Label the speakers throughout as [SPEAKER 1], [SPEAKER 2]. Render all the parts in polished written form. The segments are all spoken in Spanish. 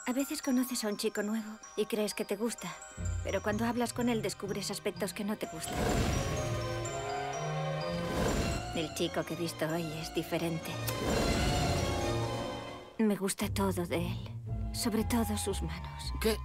[SPEAKER 1] A veces conoces a un chico nuevo y crees que te gusta, pero cuando hablas con él descubres aspectos que no te gustan. El chico que he visto hoy es diferente. Me gusta todo de él, sobre todo sus manos.
[SPEAKER 2] ¿Qué?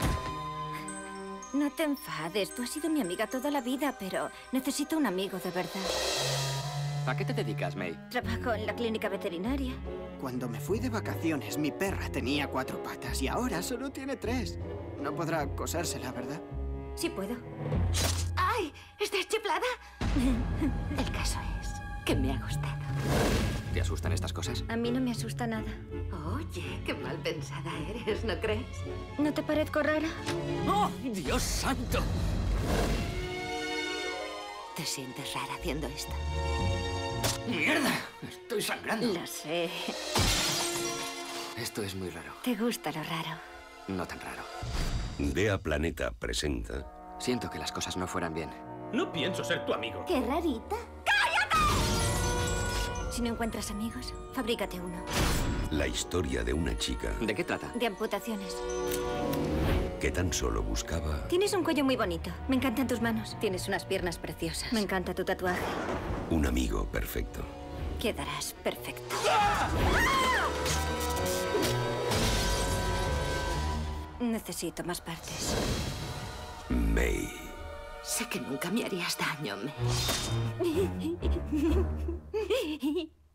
[SPEAKER 1] No te enfades, tú has sido mi amiga toda la vida, pero necesito un amigo de verdad.
[SPEAKER 2] ¿A qué te dedicas, May?
[SPEAKER 1] Trabajo en la clínica veterinaria.
[SPEAKER 3] Cuando me fui de vacaciones, mi perra tenía 4 patas y ahora solo tiene 3. No podrá cosérsela, ¿verdad?
[SPEAKER 1] Sí puedo.
[SPEAKER 4] ¡Ay! ¿Estás chiflada? El caso es que me ha gustado.
[SPEAKER 2] ¿Te asustan estas cosas?
[SPEAKER 1] A mí no me asusta nada.
[SPEAKER 4] Oye, qué mal pensada eres, ¿no crees?
[SPEAKER 1] ¿No te parezco rara?
[SPEAKER 2] ¡Oh, Dios santo!
[SPEAKER 4] ¿Te sientes rara haciendo esto?
[SPEAKER 2] ¡Mierda! Estoy sangrando.
[SPEAKER 1] Lo sé.
[SPEAKER 2] Esto es muy raro.
[SPEAKER 1] Te gusta lo raro.
[SPEAKER 2] No tan raro.
[SPEAKER 5] Dea Planeta presenta...
[SPEAKER 2] Siento que las cosas no fueran bien.
[SPEAKER 6] No pienso ser tu amigo.
[SPEAKER 4] ¡Qué rarita!
[SPEAKER 1] Si no encuentras amigos, fabrícate uno.
[SPEAKER 5] La historia de una chica
[SPEAKER 2] ¿De qué trata?
[SPEAKER 1] De amputaciones.
[SPEAKER 5] que tan solo buscaba
[SPEAKER 1] Tienes un cuello muy bonito. Me encantan tus manos. Tienes unas piernas preciosas. Me encanta tu tatuaje.
[SPEAKER 5] un amigo perfecto.
[SPEAKER 1] Quedarás perfecto. Necesito más partes.
[SPEAKER 5] May.
[SPEAKER 4] Sé que nunca me harías daño,